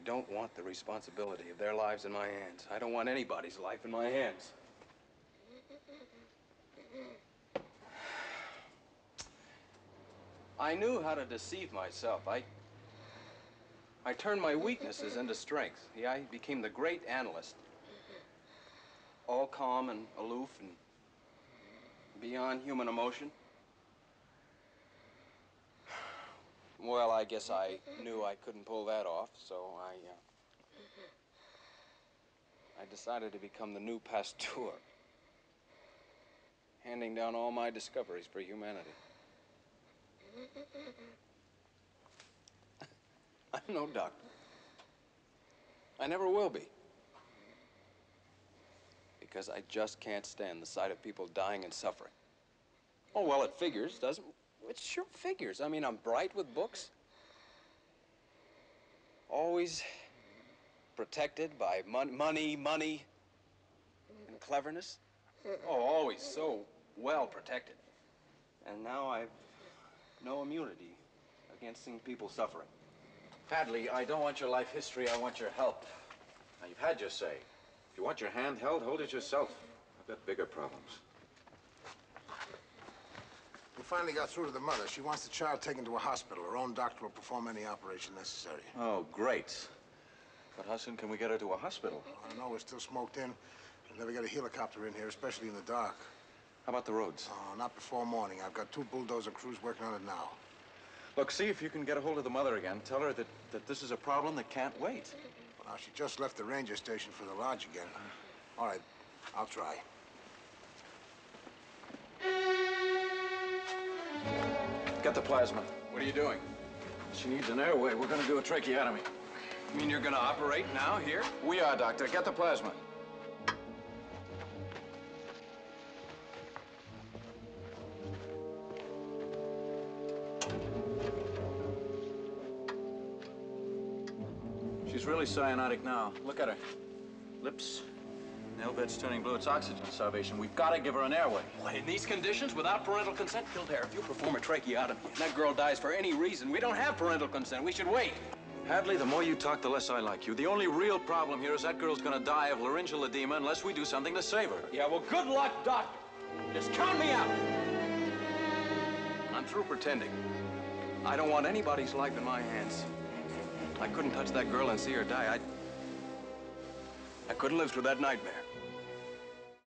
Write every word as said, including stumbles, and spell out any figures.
don't want the responsibility of their lives in my hands. I don't want anybody's life in my hands. I knew how to deceive myself. I... I turned my weaknesses into strength. Yeah, I became the great analyst. All calm and aloof and beyond human emotion. Well, I guess I knew I couldn't pull that off, so I, uh, I decided to become the new Pasteur, handing down all my discoveries for humanity. I'm no doctor. I never will be. Because I just can't stand the sight of people dying and suffering. Oh, well, it figures, doesn't it? It sure figures. I mean, I'm bright with books. Always protected by mon money, money, and cleverness. Oh, always so well protected. And now I've no immunity against seeing people suffering. Hadley, I don't want your life history, I want your help. Now, you've had your say. If you want your hand held, hold it yourself. I've got bigger problems. We finally got through to the mother. She wants the child taken to a hospital. Her own doctor will perform any operation necessary. Oh, great. But how soon can we get her to a hospital? I don't know. We're still smoked in. We'll never get a helicopter in here, especially in the dark. How about the roads? Oh, not before morning. I've got two bulldozer crews working on it now. Look, see if you can get a hold of the mother again. Tell her that, that this is a problem that can't wait. Well, now, she just left the ranger station for the lodge again. All right, I'll try. Get the plasma. What are you doing? She needs an airway. We're going to do a tracheotomy. You mean you're going to operate now, here? We are, Doctor. Get the plasma. She's really cyanotic now. Look at her. Lips, nail beds turning blue. It's oxygen starvation. We've got to give her an airway. What, in these conditions, without parental consent? Kildare, if you perform a tracheotomy and that girl dies for any reason, we don't have parental consent. We should wait. Hadley, the more you talk, the less I like you. The only real problem here is that girl's gonna die of laryngeal edema unless we do something to save her. Yeah, well, good luck, Doc. Just count me out. I'm through pretending. I don't want anybody's life in my hands. I couldn't touch that girl and see her die. I... I couldn't live through that nightmare.